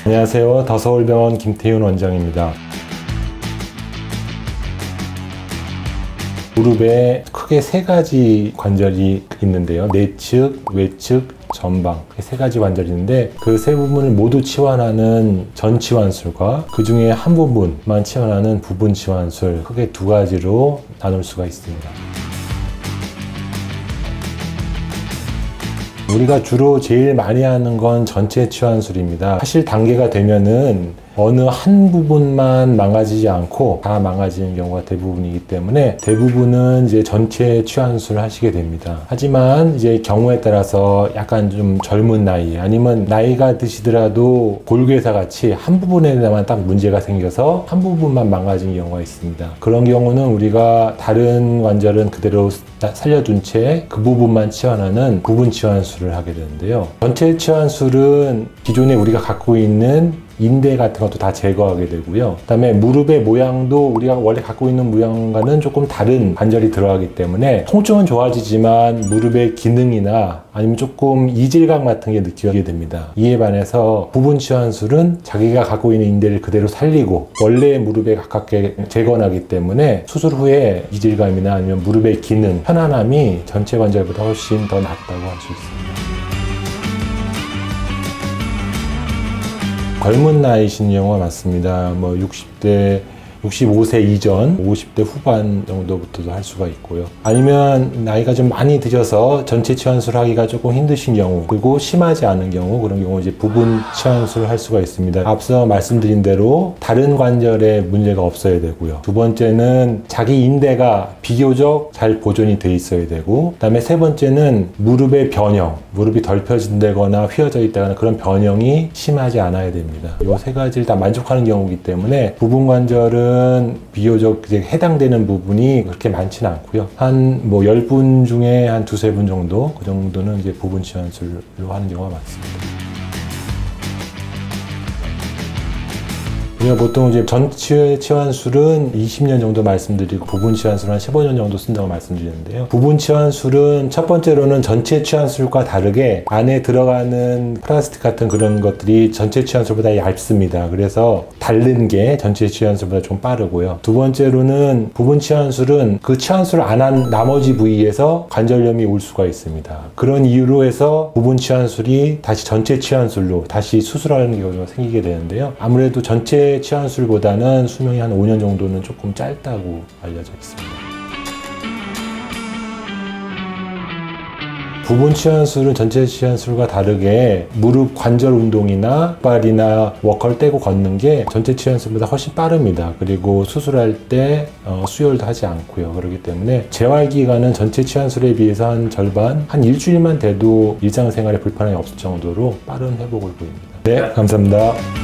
안녕하세요. 더서울병원 김태윤 원장입니다. 무릎에 크게 세 가지 관절이 있는데요. 내측, 외측, 전방 세 가지 관절이 있는데 그 세 부분을 모두 치환하는 전치환술과 그 중에 한 부분만 치환하는 부분치환술, 크게 두 가지로 나눌 수가 있습니다. 우리가 주로 제일 많이 하는 건 전체 치환술입니다. 사실 단계가 되면은 어느 한 부분만 망가지지 않고 다 망가지는 경우가 대부분이기 때문에 대부분은 이제 전체 치환술을 하시게 됩니다. 하지만 이제 경우에 따라서 약간 좀 젊은 나이 아니면 나이가 드시더라도 골괴사 같이 한 부분에만 딱 문제가 생겨서 한 부분만 망가진 경우가 있습니다. 그런 경우는 우리가 다른 관절은 그대로 살려둔 채 그 부분만 치환하는 부분 치환술을 하게 되는데요. 전체 치환술은 기존에 우리가 갖고 있는 인대 같은 것도 다 제거하게 되고요. 그 다음에 무릎의 모양도 우리가 원래 갖고 있는 모양과는 조금 다른 관절이 들어가기 때문에 통증은 좋아지지만 무릎의 기능이나 아니면 조금 이질감 같은 게 느끼게 됩니다. 이에 반해서 부분 치환술은 자기가 갖고 있는 인대를 그대로 살리고 원래 무릎에 가깝게 재건하기 때문에 수술 후에 이질감이나 아니면 무릎의 기능, 편안함이 전체 관절보다 훨씬 더 낫다고 할 수 있습니다. 젊은 나이신 경우가 많습니다. 60대, 65세 이전, 50대 후반 정도부터도 할 수가 있고요. 아니면 나이가 좀 많이 드셔서 전체 치환술 하기가 조금 힘드신 경우, 그리고 심하지 않은 경우, 그런 경우 이제 부분 치환술을 할 수가 있습니다. 앞서 말씀드린 대로 다른 관절에 문제가 없어야 되고요. 두 번째는 자기 인대가 비교적 잘 보존이 돼 있어야 되고, 그 다음에 세 번째는 무릎의 변형, 무릎이 덜 펴진다거나 휘어져 있다거나 그런 변형이 심하지 않아야 됩니다. 이 세 가지를 다 만족하는 경우이기 때문에 부분 관절은 비교적 이제 해당되는 부분이 그렇게 많지는 않고요. 한 10분 중에 한 두세 분 정도, 그 정도는 이제 부분 치환술로 하는 경우가 많습니다. 우리가 보통 이제 전체 치환술은 20년 정도 말씀드리고 부분 치환술은 한 15년 정도 쓴다고 말씀드리는데요. 부분 치환술은 첫 번째로는 전체 치환술과 다르게 안에 들어가는 플라스틱 같은 그런 것들이 전체 치환술보다 얇습니다. 그래서 닳는 게 전체 치환술보다 좀 빠르고요. 두 번째로는 부분 치환술은 그 치환술을 안 한 나머지 부위에서 관절염이 올 수가 있습니다. 그런 이유로 해서 부분 치환술이 다시 전체 치환술로 다시 수술하는 경우가 생기게 되는데요. 아무래도 전체 치환술보다는 수명이 한 5년 정도는 조금 짧다고 알려져 있습니다. 부분 치환술은 전체 치환술과 다르게 무릎 관절 운동이나 발이나 워커를 떼고 걷는 게 전체 치환술보다 훨씬 빠릅니다. 그리고 수술할 때 수혈도 하지 않고요. 그렇기 때문에 재활 기간은 전체 치환술에 비해서 한 절반, 한 일주일만 돼도 일상생활에 불편함이 없을 정도로 빠른 회복을 보입니다. 네, 감사합니다.